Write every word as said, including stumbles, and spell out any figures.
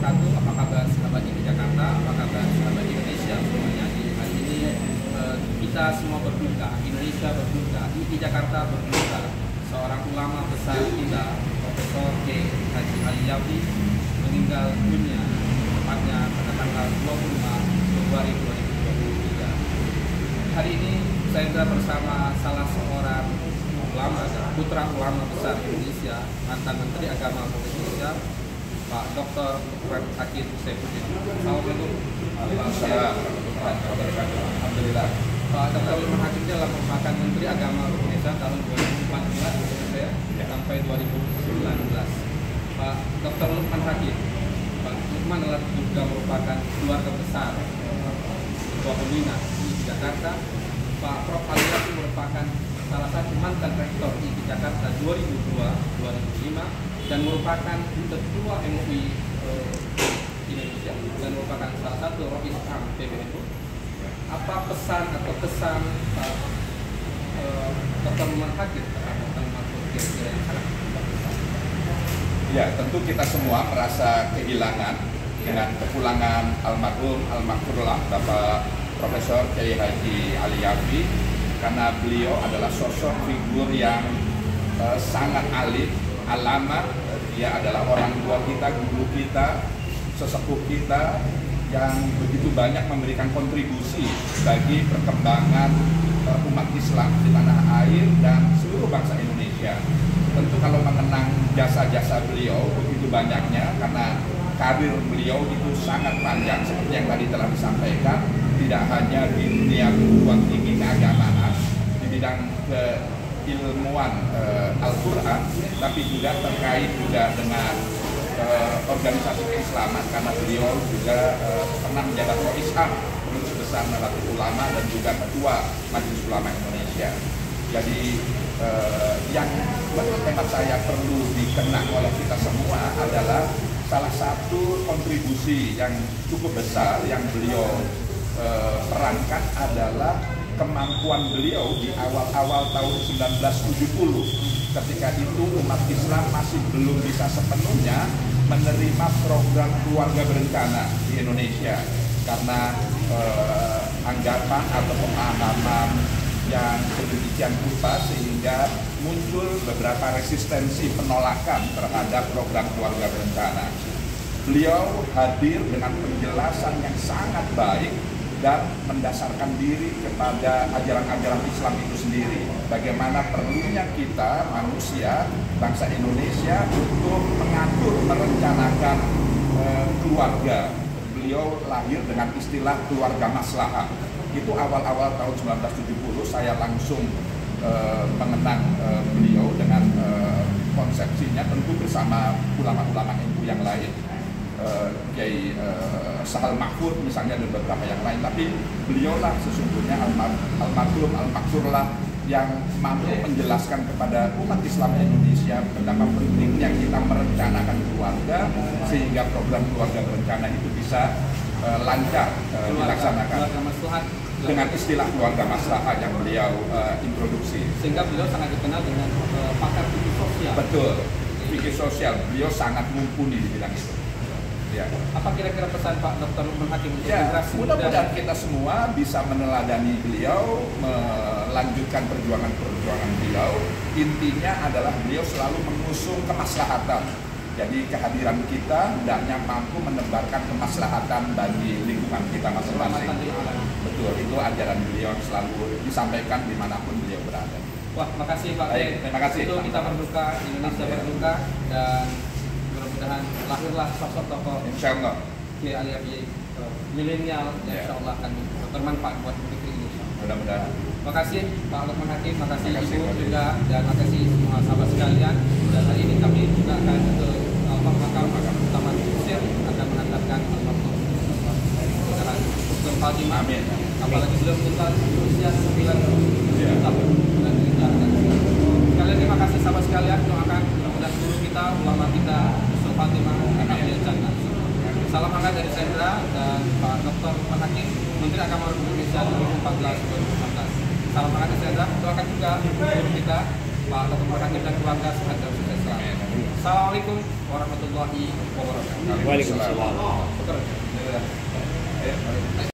wabarakatuh. Apa kabar sahabat di Jakarta? Apa kabar sahabat Indonesia semuanya? Di hari ini eh, kita semua berduka, Indonesia berduka, di Jakarta berduka. Seorang ulama besar kita, Profesor K Haji Ali Yafi, meninggal dunia tepatnya pada tanggal dua puluh lima Februari dua ribu dua puluh tiga. Hari ini saya bersama salah seorang ulama, putra ulama besar Indonesia, mantan Menteri Agama Indonesia, Pak Doktor Lukman Hakim Saifuddin. Assalamualaikum. Alhamdulillah. Pak Doktor Lukman Hakim adalah merupakan Menteri Agama Indonesia tahun dua ribu empat belas ya, sampai dua ribu sembilan belas. Pak Doktor Lukman Hakim, Pak Lukman adalah juga merupakan keluarga besar Ketua Pembina di Jakarta. Pak Prof Ali Yafi merupakan salah satu mantan rektor di Jakarta dua ribu dua sampai dua ribu lima dan merupakan ketua M U I eh, Indonesia dan merupakan salah satu Rois Am P B N U. Apa pesan atau kesan Pak eh, Doktor Lukman Hakim terhadap almarhum kira-kira yang sangat berkesan? Ya, tentu kita semua merasa kehilangan dengan kepulangan almarhum almarhumlah Bapak Profesor Kiai Haji Ali Yafi, karena beliau adalah sosok figur yang uh, sangat alim, alama. Dia adalah orang tua kita, guru kita, sesepuh kita yang begitu banyak memberikan kontribusi bagi perkembangan uh, umat Islam di tanah air dan seluruh bangsa Indonesia. Tentu kalau mengenang jasa-jasa beliau begitu banyaknya, karena karir beliau itu sangat panjang seperti yang tadi telah disampaikan, tidak hanya di dunia perguruan tinggi keagamaan di bidang keilmuan uh, Al-Quran, tapi juga terkait juga dengan uh, organisasi keislaman, karena beliau juga uh, pernah menjabat Rois Am, Pengurus Besar Nahdlatul Ulama, dan juga Ketua Majelis Ulama Indonesia. Jadi uh, yang menurut hemat saya perlu dikenang oleh kita semua adalah salah satu kontribusi yang cukup besar yang beliau eh, perankan adalah kemampuan beliau di awal-awal tahun seribu sembilan ratus tujuh puluh. Ketika itu umat Islam masih belum bisa sepenuhnya menerima program keluarga berencana di Indonesia, karena eh, anggapan atau pemahaman yang sedemikian rupa sehingga muncul beberapa resistensi penolakan terhadap program keluarga berencana. Beliau hadir dengan penjelasan yang sangat baik dan mendasarkan diri kepada ajaran-ajaran Islam itu sendiri. Bagaimana perlunya kita manusia, bangsa Indonesia untuk mengatur, merencanakan e, keluarga. Beliau lahir dengan istilah keluarga maslahah. Itu awal-awal tahun seribu sembilan ratus tujuh puluh saya langsung Uh, mengenang uh, beliau dengan uh, konsepsinya, tentu bersama ulama-ulama N U yang lain, uh, Kiai uh, Sahal Mahfud misalnya dan beberapa yang lain. Tapi beliaulah sesungguhnya almarhum al-maksurlah yang mampu menjelaskan kepada umat Islam Indonesia betapa pentingnya kita merencanakan keluarga sehingga program keluarga berencana itu bisa uh, lancar uh, dilaksanakan dengan istilah keluarga maslahah yang beliau uh, introduksi. Sehingga beliau sangat dikenal dengan uh, pakar fikih sosial. Betul, fikih sosial. Beliau sangat mumpuni di bidang itu. Ya. Apa kira-kira pesan Pak Doktor Lukman Hakim untuk ya, generasi muda? Mudah-mudahan kita semua bisa meneladani beliau, melanjutkan perjuangan-perjuangan beliau. Intinya adalah beliau selalu mengusung kemaslahatan. Jadi kehadiran kita hendaknya mampu menebarkan kemaslahatan bagi lingkungan kita masing-masing. Betul, itu ajaran beliau yang selalu disampaikan dimanapun beliau berada. Wah, makasih Pak. Baik, terima kasih. Itu kita berduka, Indonesia berduka, dan mudah-mudahan lahirlah sosok tokoh Insya Allah Kiai Ali Yafi milenial yang Insya Allah akan bermanfaat buat negeri Indonesia. Mudah-mudahan. Makasih Pak Lukman Hakim, makasih Makasih, Ibu Pak. juga, dan makasih semua sahabat sekalian. Dan hari ini kami juga akan ke makam utama Mesir akan mengantarkan almarhum Saudara Sultan Fatimah. Amin. Apalagi belum meninggal usia sembilan puluh tahun dan ditinggalkan. Sekali lagi makasih sahabat sekalian, doakan mudah-mudahan guru kita, ulama kita Sultan Fatimah akan diajarkan. Salam hangat dari Sendra dan Pak Doktor Lukman Hakim, Menteri Agama Indonesia dua ribu empat belas dua ribu lima belas. Salam hangat dari Sendra, doakan juga guru kita Pak Doktor Lukman Hakim dan keluarga sehat dan sukses selalu. Assalamualaikum warahmatullahi wabarakatuh. Waalaikumsalam. Bekerja.